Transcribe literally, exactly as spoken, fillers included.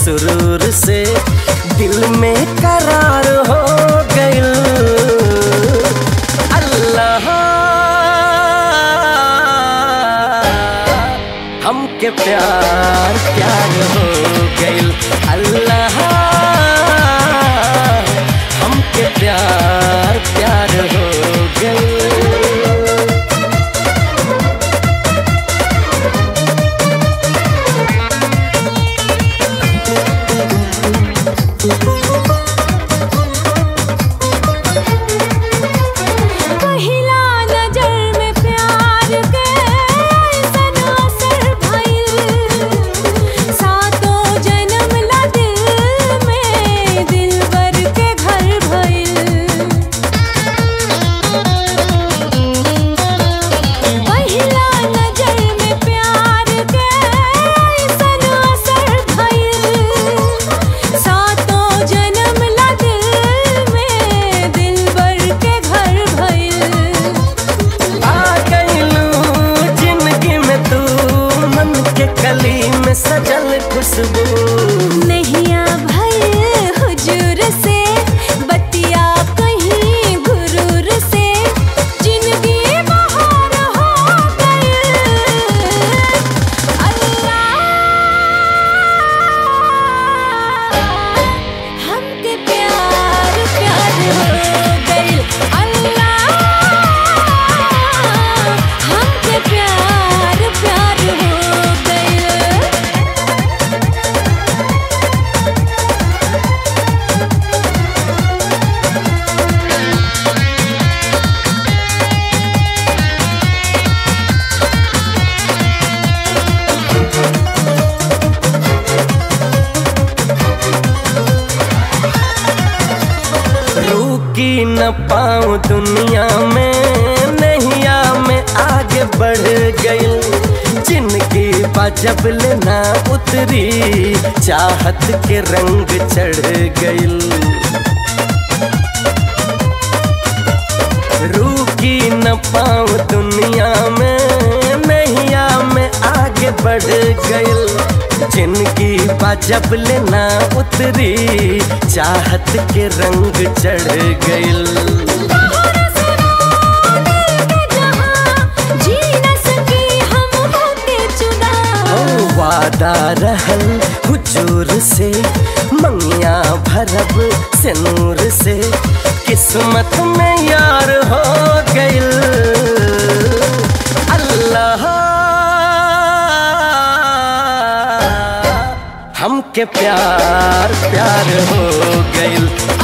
सुरूर से दिल में करार हो गइल। अल्लाह हमके प्यार प्यार हो गइल। अल्लाह हमके प्यार प्यार हो गइल। गली में सजल खुशबू नैया भइल हुजूर से बतिया कहीं गुरूर से जिंदगी बहार हो गइल। अल्लाह हमके प्यार प्यार हो गइल। अल्लाह हमके प्यार प्यार हो रुकी न पाऊं दुनिया में नैया में आगे बढ़ गई। जिनकी बाजब लेना उतरी चाहत के रंग चढ़ गई। रुकी न पाऊं दुनिया में नैया में आगे बढ़ गई। जिनकी बाजब लेना उतरी चाहत के रंग चढ़ गइल। वादा रहल हुजूर से मंगिया भरब से नूर से किस्मत में यार हो गइल। अल्लाह हमके प्यार प्यार हो गइल।